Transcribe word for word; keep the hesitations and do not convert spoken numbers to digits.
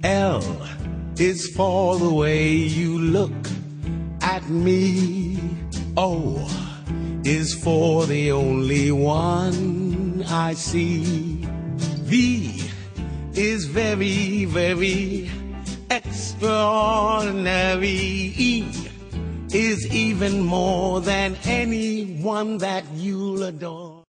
L is for the way you look at me. O is for the only one I see. V is very, very extraordinary. E is even more than anyone that you'll adore.